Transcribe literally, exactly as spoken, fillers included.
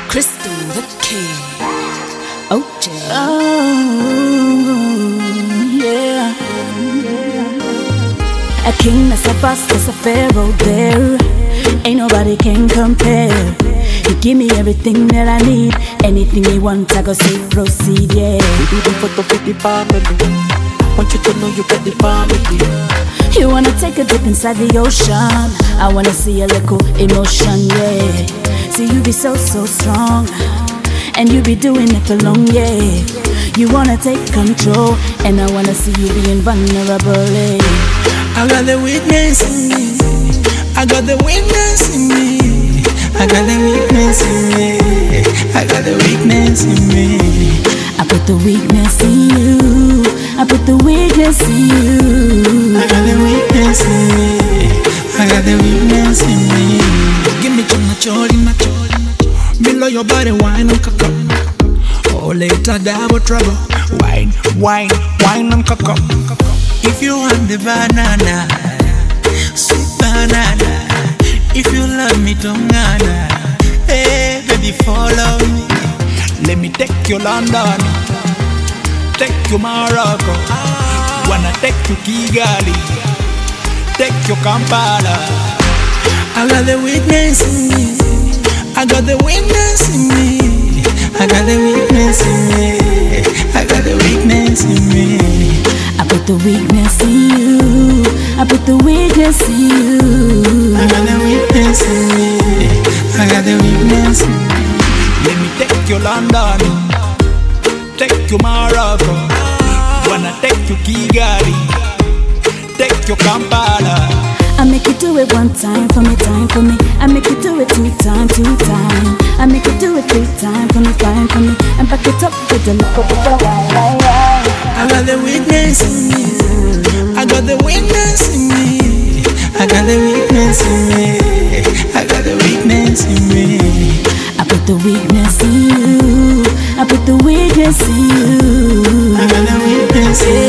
Crystxl King V J O J. Oh, yeah. A king that's a boss, that's a pharaoh there. Ain't nobody can compare. He give me everything that I need. Anything he want, I go say proceed, yeah. We do the photo for the family. Want you to know you got the family. You wanna take a dip inside the ocean. I wanna see a little emotion, yeah. See you be so, so strong. And you be doing it for long, yeah. You wanna take control. And I wanna see you being vulnerable, yeah. I got the weakness in me. I got the weakness in me. I got the weakness in me. I got the weakness in me. I put the weakness in you. I put the weakness in you. I got the weakness in me. I got the weakness in me. Give me your maturity, maturity. Below your body, wine and cock up. Oh, later double trouble. Wine, wine, wine and cock up. If you want the banana, sweet banana. If you love me, Lunganda. Hey, baby, follow me. Let me take you London, take you Morocco. Wanna take you Kigali, take you Kampala. I got the weakness in me. I got the weakness in me. I got the weakness in me. I got the weakness in me. I put the weakness in you. I put the weakness in you. I got the weakness in me. I got the weakness in me. Let me take you London, take you Morocco. Wanna take you Kigali, take you Kampala. I make you do it one time for me, time for me. I make you do it two time, two time. I make you do it three time for me, fine for me. And back it up with the look of the I got the weakness in me. I got the weakness in me. I got the weakness in me. I got the weakness in me. I put the weakness in you. I put the weakness in you. I got the weakness in me.